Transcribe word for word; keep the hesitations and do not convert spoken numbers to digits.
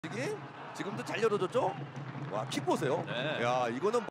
지금 지금도 잘 열어줬죠? 와, 킥 보세요. 네. 야, 이거는